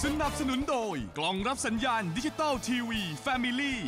สนับสนุนโดยกล่องรับสัญญาณดิจิตอลทีวีแฟมิลี่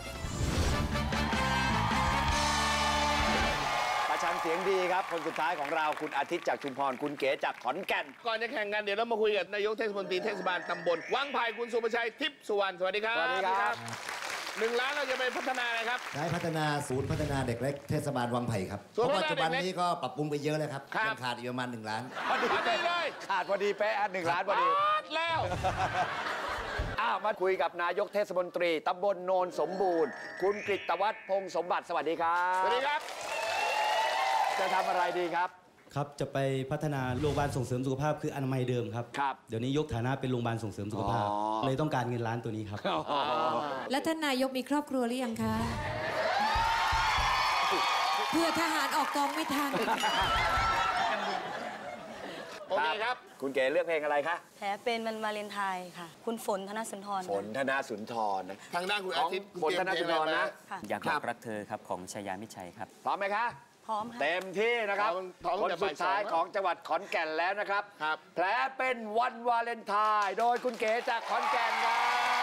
ประชันเสียงดีครับคนสุดท้ายของเราคุณอาทิตย์จากชุมพรคุณเก๋จากขอนแก่นก่อนจะแข่งกันเดี๋ยวเรามาคุยกับนายกเทศมนตรีเทศบาลตำบลวังไผ่คุณสุภชัยทิพย์สุวรรณสวัสดีครับสวัสดีครับ 1 ล้านเราจะไปพัฒนาอะไรครับได้พัฒนาศูนย์พัฒนาเด็กเล็กเทศบาลวังไผ่ครับเพราะปัจจุบันนี้ก็ปรับปรุงไปเยอะเลยครับยังขาดอีกประมาณ1 ล้านพอดีเลยขาดพอดีเป๊ะ1 ล้านพอดีแล้วมาคุยกับนายกเทศมนตรีตำบลโนนสมบูรณ์คุณกฤตวัฒน์พงษ์สมบัติสวัสดีครับสวัสดีครับจะทำอะไรดีครับครับจะไปพัฒนาโรงพยาบาลส่งเสริมสุขภาพคืออนามัยเดิมครับเดี๋ยวนี้ยกฐานะเป็นโรงพยาบาลส่งเสริมสุขภาพเลยต้องการเงินล้านตัวนี้ครับแล้วท่านนายกมีครอบครัวหรือยังคะเพื่อทหารออกกองไม่ทันโอเคครับคุณเก๋เลือกเพลงอะไรคะแผลเป็นมันวาเลนไทน์ค่ะคุณฝนธนสุนทรฝนธนสุนทรทางด้านคุณอาทิตย์ฝนธนสุนทรนะอยากบอกรักเธอครับของชายามิชัยครับพร้อมไหมคะพร้อมค่ะเต็มที่นะครับคนสุดท้ายของจังหวัดขอนแก่นแล้วนะครับแผลเป็นวันวาเลนไทน์โดยคุณเก๋จากขอนแก่นครับ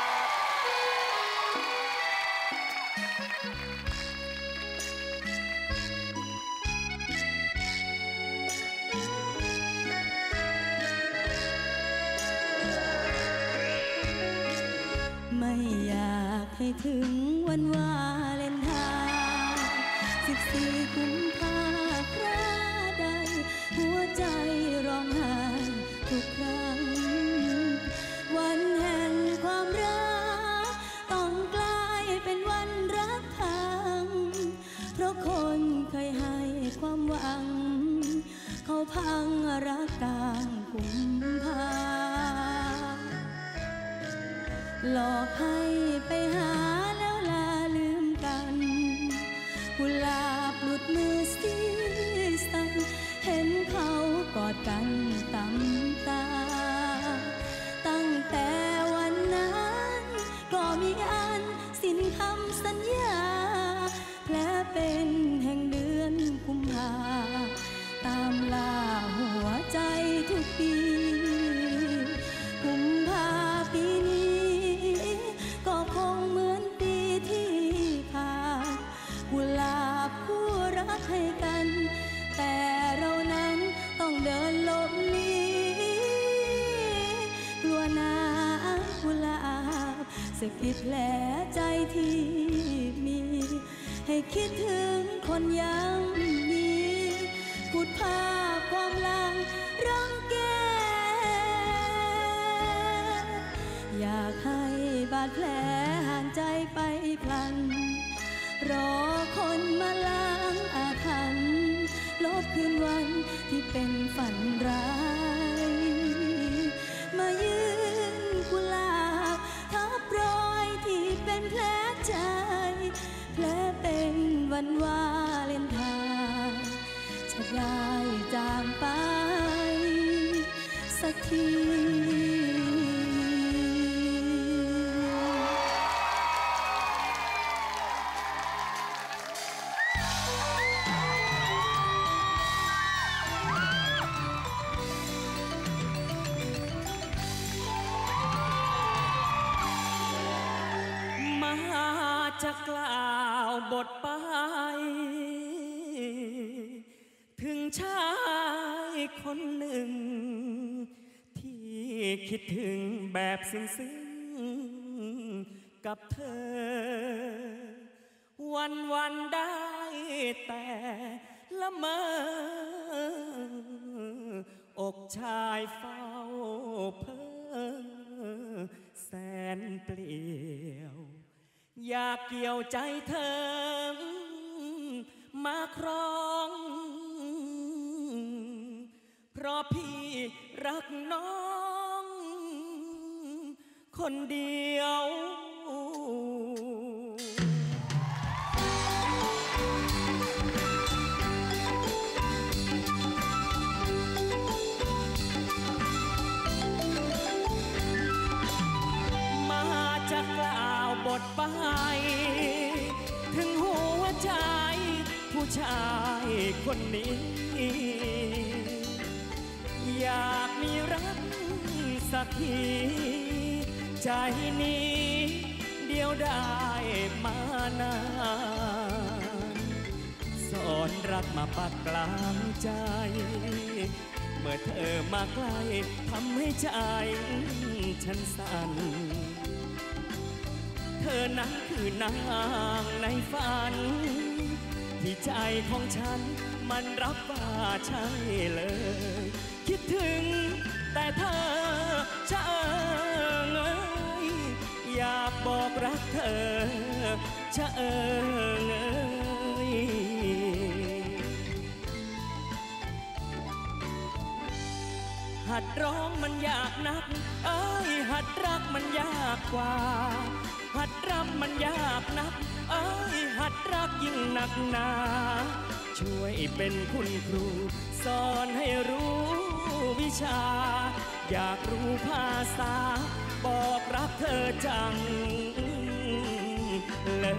ไม่อยากให้ถึงวันวาเลนไทน์14 กุมภาคราใดหัวใจร้องไห้ทุกครั้งวันแห่งความรักต้องกลายเป็นวันรักพังเพราะคนเคยให้ความหวังเขาพังรักกลางกุมภาหลอกให้ไปหาแล้วลาลืมกันกุหลาบหลุดมือสีสันเห็นเขากอดกันตำตาตั้งแต่วันนั้นก็มีอันสิ้นคำสัญญาแผลเป็นแห่งเดือนกุมภาตามล่าหัวใจทุกปีกุมภาปีนี้ก็คงเหมือนปีที่ผ่านกุหลาบคู่รักให้กันแต่เรานั้นต้องเดินหลบหลีกลัวน้ำกุหลาบสะกิดแผลใจที่มีให้คิดถึงคนยังมีพูดภาพความหลังรังแกอยากให้บาดแผลห่างใจไปพลันรอคนมาล้างอาถรรพ์ลบคืนวันที่เป็นฝันร้ายมายืนกุหลาบทับรอยที่เป็นแผลใจแผลเป็นวันวาเลนไทน์จะได้จางไปสักทีจะกล่าวบทไปถึงชายคนหนึ่งที่คิดถึงแบบซึ้งๆกับเธอวันได้แต่ละเมออกชายเฝ้าเพ้อแสนเปลี่ยวอยากเกี่ยวใจเธอมาครองเพราะพี่รักน้องคนเดียว บทไปถึงหัวใจผู้ชายคนนี้อยากมีรักสักทีใจนี้เดียวได้มานานสอนรักมาปักกลางใจเมื่อเธอมาใกล้ทำให้ใจฉันสั่นเธอนั้นคือนางในฝันที่ใจของฉันมันรับว่าใช่เลยคิดถึงแต่เธอจะอยากบอกรักเธอจะหัดร้องมันยากนักหัดรักมันยากกว่าหัดรำมันยากนักหัดรักยิ่งหนักหนาช่วยเป็นคุณครูสอนให้รู้วิชาอยากรู้ภาษาบอกรักเธอจังเลย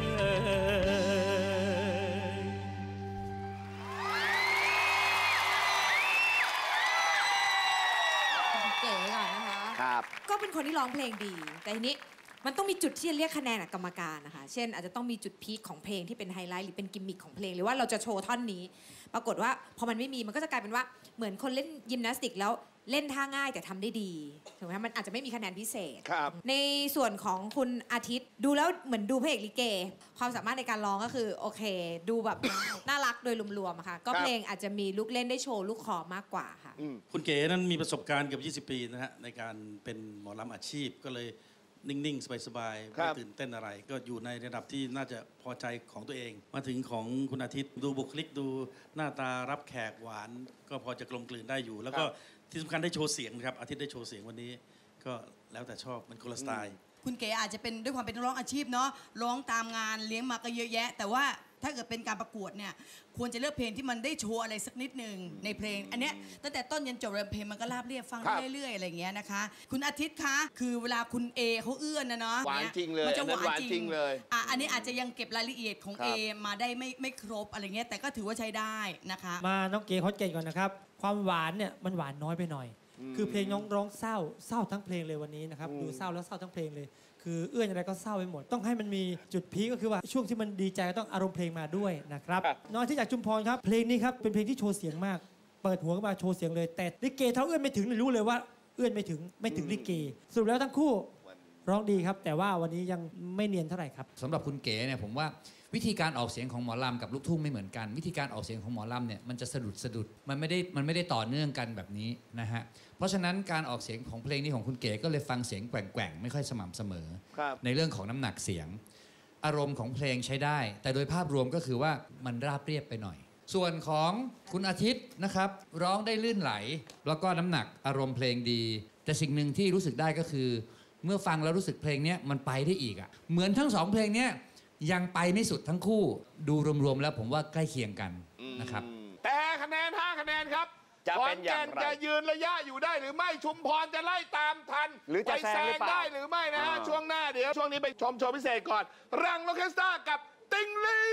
เก๋ก่อนนะคะครับก็เป็นคนที่ร้องเพลงดีแต่ทีนี้มันต้องมีจุดที่จะเรียกคะแนนกรรมการนะคะเช่นอาจจะต้องมีจุดพีคของเพลงที่เป็นไฮไลท์หรือเป็นกิมมิคของเพลงหรือว่าเราจะโชว์ท่อนนี้ปรากฏว่าพอมันไม่มีมันก็จะกลายเป็นว่าเหมือนคนเล่นยิมนาสติกแล้วเล่นท่าง่ายแต่ทำได้ดีถูกไหมมันอาจจะไม่มีคะแนนพิเศษในส่วนของคุณอาทิตย์ดูแล้วเหมือนดูพระเอกลิเกความสามารถในการร้องก็คือโอเคดูแบบ น่ารักโดยรวมๆค่ะก็เพลงอาจจะมีลูกเล่นได้โชว์ลูกคอมากกว่าค่ะคุณเก๋นั้นมีประสบการณ์เกือบ20 ปีนะฮะในการเป็นหมอลำอาชีพก็เลยนิ่งๆสบายๆไม่ตื่นเต้นอะไรก็อยู่ในระดับที่น่าจะพอใจของตัวเองมาถึงของคุณอาทิตย์ดูบุคลิกดูหน้าตารับแขกหวานก็พอจะกลมกลืนได้อยู่แล้วก็ที่สำคัญได้โชว์เสียงครับอาทิตย์ได้โชว์เสียงวันนี้ก็แล้วแต่ชอบมันคนละสไตล์คุณเก๋อาจจะเป็นด้วยความเป็นนักร้องอาชีพเนาะร้องตามงานเลี้ยงมาก็เยอะแยะแต่ว่าถ้าเกิดเป็นการประกวดเนี่ยควรจะเลือกเพลงที่มันได้โชว์อะไรสักนิดหนึ่งในเพลงอันเนี้ยตั้งแต่ต้นยันจบเพลงมันก็ราบเรียบฟังเรื่อยๆอะไรอย่างเงี้ยนะคะคุณอาทิตย์คะคือเวลาคุณเอเขาเอื้อนนะเนาะหวานจริงเลยมันจะหวานจริงเลยอันนี้อาจจะยังเก็บรายละเอียดของเอมาได้ไม่ครบอะไรเงี้ยแต่ก็ถือว่าใช้ได้นะคะมาน้องเก๋ขอนแก่นก่อนนะครับความหวานเนี่ยมันหวานน้อยไปหน่อยคือเพลงน้องร้องเศร้าทั้งเพลงเลยวันนี้นะครับดูเศร้าแล้วเศร้าทั้งเพลงเลยคือเอื้อนอะไรก็เศร้าไปหมดต้องให้มันมีจุดพีคก็คือว่าช่วงที่มันดีใจก็ต้องอารมณ์เพลงมาด้วยนะครับน้องที่จากชุมพรครับเพลงนี้ครับเป็นเพลงที่โชว์เสียงมากเปิดหัวขึ้นมาโชว์เสียงเลยแต่ลิเกเท่าเอื้อนไม่ถึงรู้เลยว่าเอื้อนไม่ถึงลิเกสรุปแล้วทั้งคู่ร้องดีครับแต่ว่าวันนี้ยังไม่เนียนเท่าไหร่ครับสำหรับคุณเก๋เนี่ยผมว่าวิธีการออกเสียงของหมอลำกับลูกทุ่งไม่เหมือนกันวิธีการออกเสียงของหมอลำเนี่ยมันจะสะดุดมันไม่ได้ต่อเนื่องกันแบบนี้นะฮะเพราะฉะนั้นการออกเสียงของเพลงนี้ของคุณเก๋ก็เลยฟังเสียงแกว่งไม่ค่อยสม่ำเสมอในเรื่องของน้ำหนักเสียงอารมณ์ของเพลงใช้ได้แต่โดยภาพรวมก็คือว่ามันราบเรียบไปหน่อยส่วนของคุณอาทิตย์นะครับร้องได้ลื่นไหลแล้วก็น้ำหนักอารมณ์เพลงดีแต่สิ่งหนึ่งที่รู้สึกได้ก็คือเมื่อฟังแล้วรู้สึกเพลงนี้มันไปได้อีกอ่ะเหมือนทั้งสองเพลงนี้ยังไปไม่สุดทั้งคู่ดูรวมๆแล้วผมว่าใกล้เคียงกันนะครับแต่คะแนน5คะแนนครับจะเป็นอย่างไรจะยืนระยะอยู่ได้หรือไม่ชุมพรจะไล่ตามทันหรือจะแซงได้หรือไม่นะฮะช่วงหน้าเดี๋ยวช่วงนี้ไปชมโชว์พิเศษก่อนรังโลเคสตากับติงลี่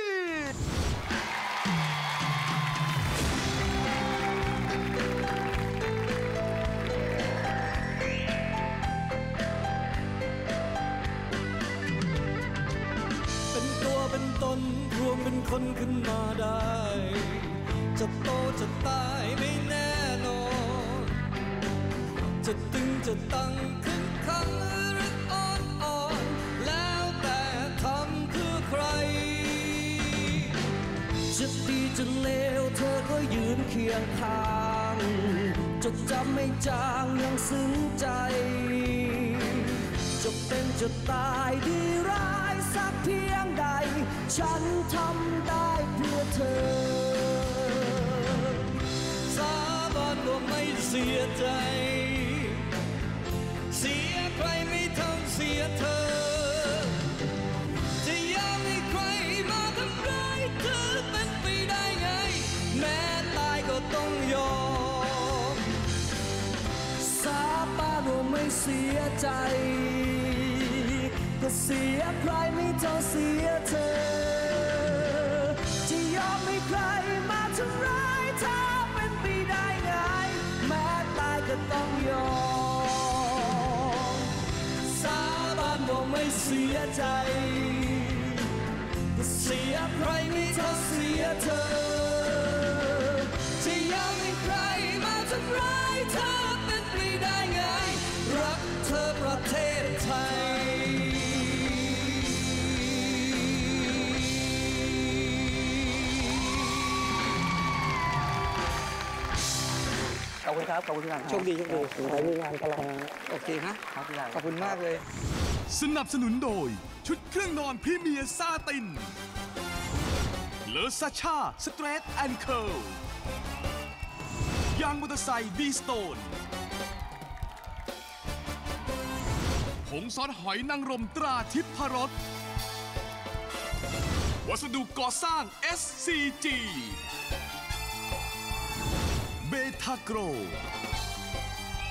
เป็นตนรวมเป็นคนขึ้นมาได้จะโตจะตายไม่แน่นอนจะตึงจะตั้งขึ้นขังหรืออ่อนแล้วแต่ทำเพื่อใครจะดีจะเลวเธอก็ยืนเคียงข้างจดจำไม่จางยังซึ้งใจจะเป็นจะตายดีร้ายสักเพียงใดฉันทำได้เพื่อเธอสาบานว่าไม่เสียใจเสียใครไม่เท่าเสียเธอจะยอมให้ใครมาทำร้ายเธอเป็นไปได้ไงแม้ตายก็ต้องยอมสาบานว่าไม่เสียใจก็เสียใครไม่เท่าเสียเธอจะยอมให้ใครมาทำร้ายเธอเป็นไปได้ไงแม้ตาก็ต้องยอมสาบานว่าไม่เสียใจเสียใครไม่เท่าเสียเธอจะยอมให้ใครมาทำร้ายเธอเป็นไปได้ไงรักเธอประเทศไทยขอบคุณครับขอบคุณครับโชคดีโชคดีขอให้มีงานตลอดโอเคนะครับขอบคุณมากเลยสนับสนุนโดยชุดเครื่องนอนพรีเมียร์ซาตินเลอซาชาสเตรทแอนด์เคิลยางมอเตอร์ไซค์ดีสโตนผงซอสหอยนางรมตราทิพรสวัสดุก่อสร้าง SCG เบทาโกร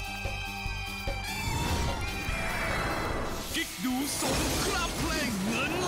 กิ๊กดูสงครามเพลงเงิน